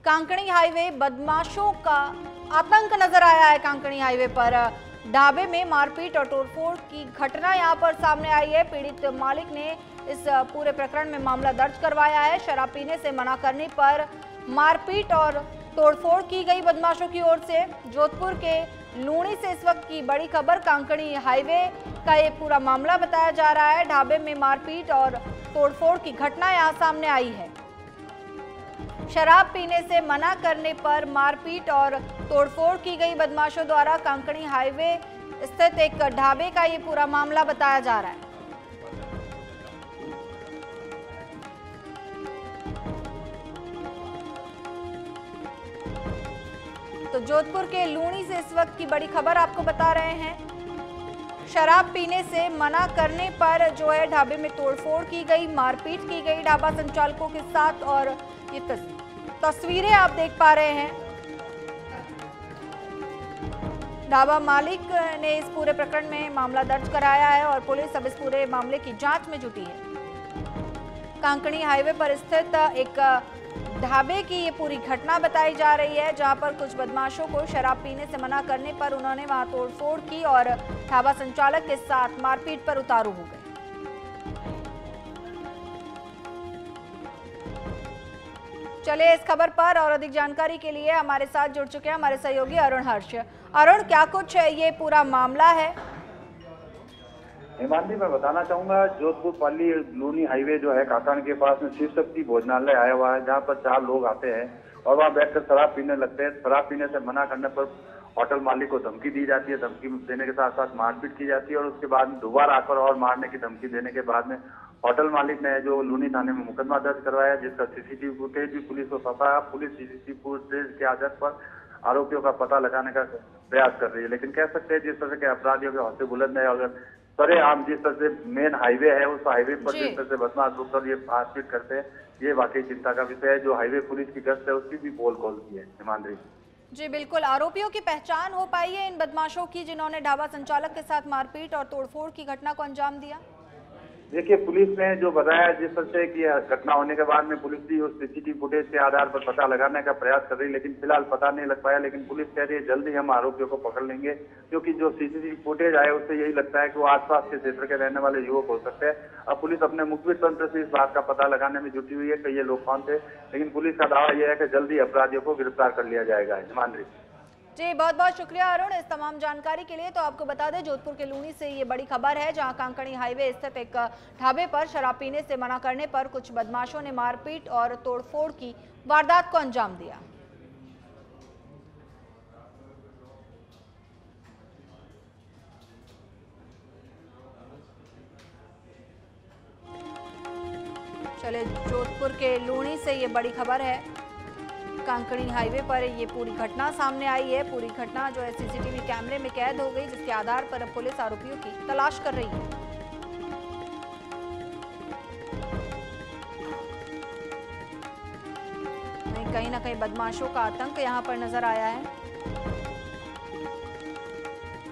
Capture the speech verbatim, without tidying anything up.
Kankani highway बदमाशों का आतंक नजर आया है। कांकणी हाईवे पर ढाबे में मारपीट और तोड़फोड़ की घटना यहां पर सामने आई है। पीड़ित मालिक ने इस पूरे प्रकरण में मामला दर्ज करवाया है। शराब पीने से मना करने पर मारपीट और तोड़फोड़ की गई बदमाशों की ओर से। जोधपुर के लूणी से इस वक्त की बड़ी खबर। कांकणी हाईवे का ये पूरा मामला बताया जा रहा है। ढाबे में मारपीट और तोड़फोड़ की घटना यहां सामने आई है। शराब पीने से मना करने पर मारपीट और तोड़फोड़ की गई बदमाशों द्वारा। कांकणी हाईवे स्थित एक ढाबे का ये पूरा मामला बताया जा रहा है। तो जोधपुर के लूणी से इस वक्त की बड़ी खबर आपको बता रहे हैं। शराब पीने से मना करने पर जो है ढाबे में तोड़फोड़ की गई, मारपीट की गई ढाबा संचालकों के साथ। और ये तस्वीरें आप देख पा रहे हैं। ढाबा मालिक ने इस पूरे प्रकरण में मामला दर्ज कराया है और पुलिस अब इस पूरे मामले की जांच में जुटी है। कांकणी हाईवे पर स्थित एक ढाबे की ये पूरी घटना बताई जा रही है, जहां पर कुछ बदमाशों को शराब पीने से मना करने पर उन्होंने वहां तोड़फोड़ की और ढाबा संचालक के साथ मारपीट पर उतारू हो गए। चलिए इस खबर पर और अधिक जानकारी के लिए हमारे साथ जुड़ चुके हैं हमारे सहयोगी अरुण हर्ष। अरुण, क्या कुछ ये पूरा मामला है? हिमांशी, मैं बताना चाहूंगा, जोधपुर पाली लूनी हाईवे जो है काकान के पास में शिव शक्ति भोजनालय आया हुआ है, जहां पर चार लोग आते हैं और वहां बैठकर शराब पीने लगते हैं। शराब पीने से मना करने पर होटल मालिक को धमकी दी जाती है। धमकी देने के साथ साथ मारपीट की जाती है और उसके बाद दोबारा आकर और मारने की धमकी देने के बाद में होटल मालिक ने जो लूनी थाने में मुकदमा दर्ज करवाया, जिसका सीसीटीवी फुटेज भी पुलिस को सौंपा है। पुलिस सीसीटीवी फुटेज के आधार पर आरोपियों का पता लगाने का प्रयास कर रही है। लेकिन कह सकते हैं जिस तरह के अपराधियों के हौसले बुलंद है, अगर सरेआम जिस तरह से मेन हाईवे है उस हाईवे पर जिस तरह से बदमाश रुककर ये मारपीट करते हैं, ये वाकई चिंता का विषय है। जो हाईवे पुलिस की गश्त है उसकी भी पोल खोलती है। हिमांशी जी बिल्कुल, आरोपियों की पहचान हो पाई है इन बदमाशों की जिन्होंने ढाबा संचालक के साथ मारपीट और तोड़फोड़ की घटना को अंजाम दिया? देखिए, पुलिस ने जो बताया जिस तरह से कि घटना होने के बाद में पुलिस भी उस सीसीटीवी फुटेज के आधार पर पता लगाने का प्रयास कर रही है, लेकिन फिलहाल पता नहीं लग पाया। लेकिन पुलिस कह रही है जल्दी हम आरोपियों को पकड़ लेंगे, क्योंकि जो सीसीटीवी फुटेज आए उससे यही लगता है कि वो आसपास के क्षेत्र के रहने वाले युवक हो सकते हैं। अब पुलिस अपने मुखबिर तंत्र से इस बात का पता लगाने में जुटी हुई है कि ये लोग कौन थे, लेकिन पुलिस का दावा यह है कि जल्दी अपराधियों को गिरफ्तार कर लिया जाएगा। हिमांशी जी बहुत बहुत शुक्रिया अरुण इस तमाम जानकारी के लिए। तो आपको बता दें जोधपुर के लूनी से ये बड़ी खबर है, जहां कांकणी हाईवे स्थित एक ढाबे पर शराब पीने से मना करने पर कुछ बदमाशों ने मारपीट और तोड़फोड़ की वारदात को अंजाम दिया। चले जोधपुर के लूनी से ये बड़ी खबर है। कांकणी हाईवे पर ये पूरी घटना सामने आई है। पूरी घटना जो है सीसीटीवी कैमरे में कैद हो गई, जिसके आधार पर अब पुलिस आरोपियों की तलाश कर रही है। कहीं ना कहीं बदमाशों का आतंक यहां पर नजर आया है।